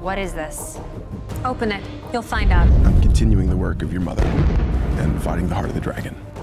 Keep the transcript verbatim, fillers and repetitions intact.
What is this? Open it. You'll find out. I'm continuing the work of your mother and fighting the heart of the dragon.